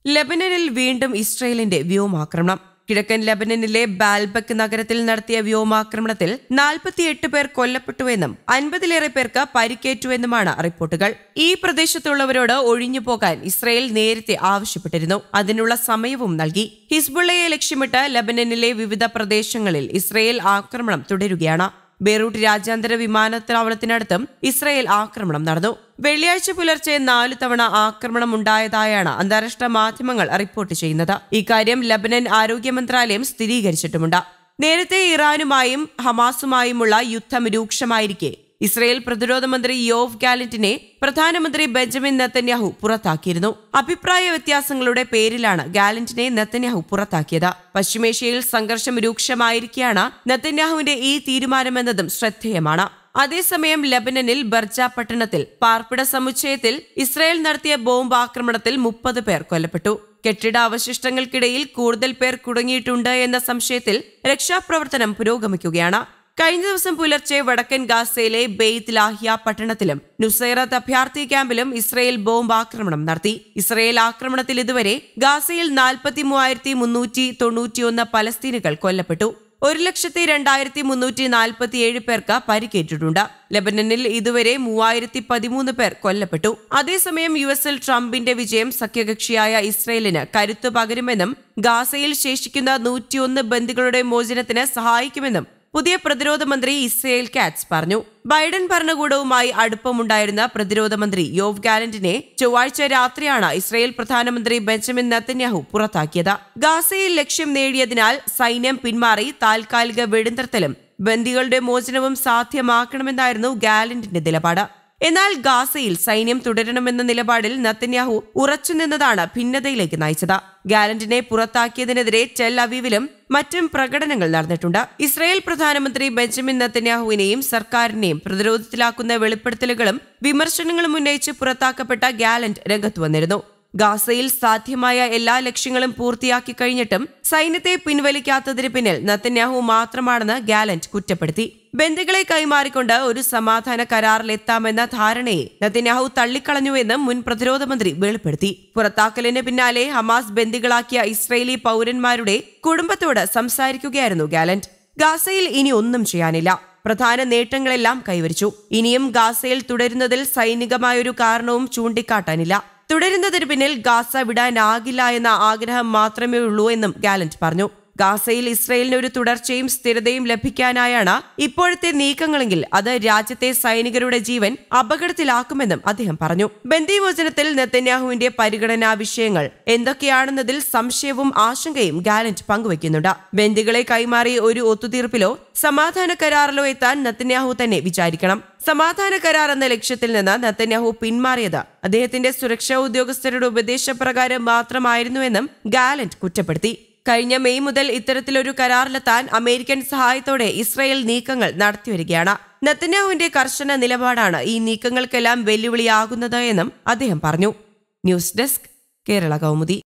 ലെബനനിൽ വീണ്ടും ഇസ്രയേലിന്റെ വ്യോമാക്രമണം. കിഴക്കൻ ലെബനനിലെ ബാൽബക് നഗരത്തിൽ നടത്തിയ വ്യോമാക്രമണത്തിൽ 48 പേർ കൊല്ലപ്പെട്ടുവെന്നും 50-ലേറെ പേർക്ക് പരിക്കേറ്റുവെന്നുമാണ് റിപ്പോർട്ടുകൾ. ഈ പ്രദേശത്തുള്ളവരോട് ഒഴിഞ്ഞുപോകാൻ ഇസ്രയേൽ നേരത്തെ ആവശ്യപ്പെട്ടിരുന്നു. അതിനുള്ള സമയവും നൽകി. ഹിസ്ബുള്ളയെ ലക്ഷ്യമിട്ട് ലെബനനിലെ വിവിധ പ്രദേശങ്ങളിൽ ഇസ്രയേൽ ആക്രമണം തുടരുകയാണ്. ബെയ്റൂട്ട് രാജ്യാന്തര വിമാനത്താവളത്തിനടുത്തും ഇസ്രയേൽ ആക്രമണം നടന്നു. വെള്ളിയാഴ്ച പുലർച്ചെ 4 തവണ ആക്രമണം ഉണ്ടായതായാണ് അന്താരാഷ്ട്ര മാധ്യമങ്ങൾ റിപ്പോർട്ട് ചെയ്യുന്നത്. ഇക്കാര്യം ലബനൻ ആരോഗ്യ മന്ത്രാലയം സ്ഥിരീകരിച്ചിട്ടുമുണ്ട്. നേരത്തെ ഇറാനുമായും ഹമാസുമായുമുള്ള യുദ്ധം രൂക്ഷമായിരിക്കെ ഇസ്രയേൽ പ്രതിരോധ മന്ത്രി യോവ് ഗാലന്റിനെ പ്രധാനമന്ത്രി ബെഞ്ചമിൻ നെതന്യാഹു പുറത്താക്കിയിരുന്നു. അഭിപ്രായ വ്യത്യാസങ്ങളുടെ പേരിലാണ് ഗാലന്റിനെ നെതന്യാഹു പുറത്താക്കിയത്. പശ്ചിമേഷ്യയിൽ സംഘർഷം രൂക്ഷമായിരിക്കെയാണ് നെതന്യാഹുവിന്റെ ഈ തീരുമാനമെന്നതും ശ്രദ്ധേയമാണ്. അതേസമയം ലബനനിൽ ബർജ പട്ടണത്തിൽ പാർപ്പിട സമുച്ചയത്തിൽ ഇസ്രയേൽ നടത്തിയ ബോംബ് ആക്രമണത്തിൽ 30 പേർ കൊല്ലപ്പെട്ടു. കെട്ടിട അവശിഷ്ടങ്ങൾക്കിടയിൽ കൂടുതൽ പേർ കുടുങ്ങിയിട്ടുണ്ട് എന്ന സംശയത്തിൽ രക്ഷാപ്രവർത്തനം പുരോഗമിക്കുകയാണ്. കഴിഞ്ഞ ദിവസം പുലർച്ചെ വടക്കൻ ഗാസയിലെ ബെയ്ത് ലാഹിയ പട്ടണത്തിലും നുസൈറത്ത് അഭയാർത്ഥി ക്യാമ്പിലും ഇസ്രയേൽ ബോംബ് ആക്രമണം നടത്തി. ഇസ്രയേൽ ആക്രമണത്തിൽ ഇതുവരെ ഗാസയിൽ 4391 പലസ്തീനുകൾ കൊല്ലപ്പെട്ടു. 1,02,347 പേർക്ക് പരിക്കേറ്റിട്ടുണ്ട്. ലെബനനിൽ ഇതുവരെ 3013 പേർ കൊല്ലപ്പെട്ടു. അതേസമയം യുഎസിൽ ട്രംപിന്റെ വിജയം സഖ്യകക്ഷിയായ ഇസ്രയേലിന് കരുത്തു പകരുമെന്നും ഗാസയിൽ ശേഷിക്കുന്ന 101 ബന്ദികളുടെ മോചനത്തിന് സഹായിക്കുമെന്നും പുതിയ പ്രതിരോധ മന്ത്രി ഇസ്രയേൽ കാറ്റ്സ് പറഞ്ഞു. ബൈഡൻ ഭരണകൂടവുമായി അടുപ്പമുണ്ടായിരുന്ന പ്രതിരോധ മന്ത്രി യോവ് ഗാലന്റിനെ ചൊവ്വാഴ്ച രാത്രിയാണ് ഇസ്രയേൽ പ്രധാനമന്ത്രി ബെഞ്ചമിൻ നെതന്യാഹു പുറത്താക്കിയത്. ഗാസയിൽ ലക്ഷ്യം നേടിയതിനാൽ സൈന്യം പിന്മാറി താൽക്കാലിക വെടിനിർത്തലും ബന്ദികളുടെ മോചനവും സാധ്യമാക്കണമെന്നായിരുന്നു ഗാലന്റിന്റെ നിലപാട്. എന്നാൽ ഗാസയിൽ സൈന്യം തുടരണമെന്ന നിലപാടിൽ നെതന്യാഹു ഉറച്ചുനിന്നതാണ് ഭിന്നതയിലേക്ക് നയിച്ചത്. ഗാലന്റിനെ പുറത്താക്കിയതിനെതിരെ ടെൽ അവീവിലും മറ്റും പ്രകടനങ്ങൾ നടന്നിട്ടുണ്ട്. ഇസ്രയേൽ പ്രധാനമന്ത്രി ബെഞ്ചമിൻ നെതന്യാഹുവിനെയും സർക്കാരിനെയും പ്രതിരോധത്തിലാക്കുന്ന വെളിപ്പെടുത്തലുകളും വിമർശനങ്ങളും ഉന്നയിച്ച് പുറത്താക്കപ്പെട്ട ഗാലന്റ് രംഗത്ത് വന്നിരുന്നു. ഗാസയിൽ സാധ്യമായ എല്ലാ ലക്ഷ്യങ്ങളും പൂർത്തിയാക്കി കഴിഞ്ഞിട്ടും സൈന്യത്തെ പിൻവലിക്കാത്തതിന് പിന്നിൽ നെതന്യാഹു മാത്രമാണെന്ന് ഗാലന്റ് കുറ്റപ്പെടുത്തി. ബന്ദികളെ കൈമാറിക്കൊണ്ട് ഒരു സമാധാന കരാറിലെത്താമെന്ന ധാരണയെ നെതന്യാഹു തള്ളിക്കളഞ്ഞുവെന്നും മുൻ പ്രതിരോധ മന്ത്രി വെളിപ്പെടുത്തി. പുറത്താക്കലിന് പിന്നാലെ ഹമാസ് ബന്ദികളാക്കിയ ഇസ്രയേലി പൗരന്മാരുടെ കുടുംബത്തോട് സംസാരിക്കുകയായിരുന്നു ഗാലന്റ്. ഗാസയിൽ ഇനി ഒന്നും ചെയ്യാനില്ല. പ്രധാന നേട്ടങ്ങളെല്ലാം കൈവരിച്ചു. ഇനിയും ഗാസയിൽ തുടരുന്നതിൽ സൈനികമായൊരു കാരണവും ചൂണ്ടിക്കാട്ടാനില്ല. തുടരുന്നതിന് പിന്നിൽ ഗാസ വിടാനാകില്ല എന്ന ആഗ്രഹം മാത്രമേ ഉള്ളൂ എന്നും ഗാലന്റ് പറഞ്ഞു. ഗാസയിൽ ഇസ്രയേലിന് ഒരു തുടർച്ചയും സ്ഥിരതയും ലഭിക്കാനായാണ് ഇപ്പോഴത്തെ നീക്കങ്ങളെങ്കിൽ അത് രാജ്യത്തെ സൈനികരുടെ ജീവൻ അപകടത്തിലാക്കുമെന്നും അദ്ദേഹം പറഞ്ഞു. ബന്ദിമോചനത്തിൽ നെതന്യാഹുവിന്റെ പരിഗണനാ വിഷയങ്ങൾ എന്തൊക്കെയാണെന്നതിൽ സംശയവും ആശങ്കയും ഗാലന്റ് പങ്കുവയ്ക്കുന്നുണ്ട്. ബന്ദികളെ കൈമാറി ഒരു ഒത്തുതീർപ്പിലോ സമാധാന കരാറിലോ എത്താൻ നെതന്യാഹു തന്നെ വിചാരിക്കണം. സമാധാന കരാർ എന്ന ലക്ഷ്യത്തിൽ നിന്ന് നെതന്യാഹു പിന്മാറിയത് അദ്ദേഹത്തിന്റെ സുരക്ഷാ ഉദ്യോഗസ്ഥരുടെ ഉപദേശപ്രകാരം മാത്രമായിരുന്നുവെന്നും ഗാലന്റ് കുറ്റപ്പെടുത്തി. കഴിഞ്ഞ മെയ് മുതൽ ഇത്തരത്തിലൊരു കരാറിലെത്താൻ അമേരിക്കൻ സഹായത്തോടെ ഇസ്രയേൽ നീക്കങ്ങൾ നടത്തിവരികയാണ്. നെതന്യാഹുവിന്റെ കർശന നിലപാടാണ് ഈ നീക്കങ്ങൾക്കെല്ലാം വെല്ലുവിളിയാകുന്നത് എന്നും അദ്ദേഹം പറഞ്ഞു. News desk, Kerala Kaumudi.